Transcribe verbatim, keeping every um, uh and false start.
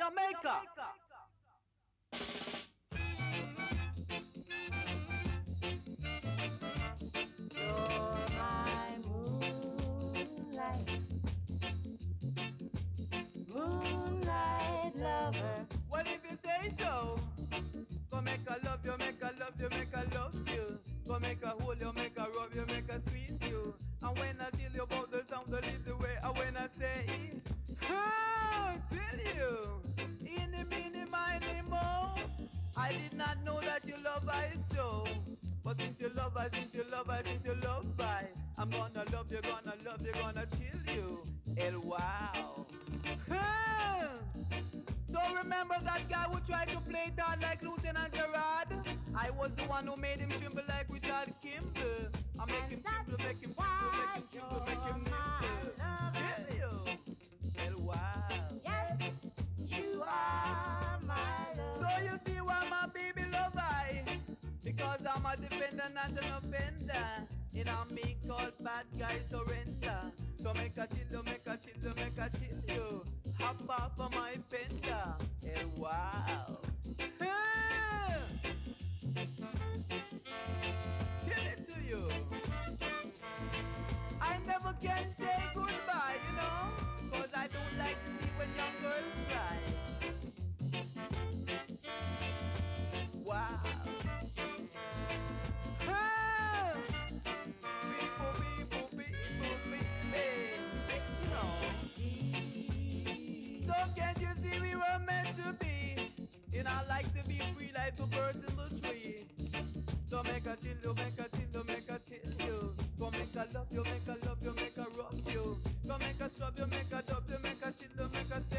Jamaica. You're my moonlight, moonlight lover. Well, if you say so, go make a love you, make a love you, make a love you. Go make a hold you, make a rub you, make a squeeze you. And when I tell you about the sound, the little way, and when I say, oh, tell you, in the mini, miny, mo. I did not know that you love I so. But since you love I, since you love I, since you love I, I'm gonna love you, gonna love you, gonna chill you. El wow. So remember that guy who tried to play it out like Lieutenant Gerard? I was the one who made him tremble like Richard Kimball. I make him tremble, make him tremble, make him tremble, make him tremble. Tell you. El wow. Yes, you are my love. So you see why my baby love I? Because I'm a defender, not an offender. In a me called bad guy surrender. So make a chill you, make a chill you, make a chill you. Hop off of my fender. Hey, wow. Hey! Kill it to you. I never can say goodbye, you know. Cause I don't like to see when young girls cry. Wow. So can't you see we were meant to be? And I like to be free like the birds in the tree. So make a chill you, make a chill you, make a chill you. Go make a love you, make a love you, make a rock you. Go make a scrub you, make a dub you, make a chill you, make a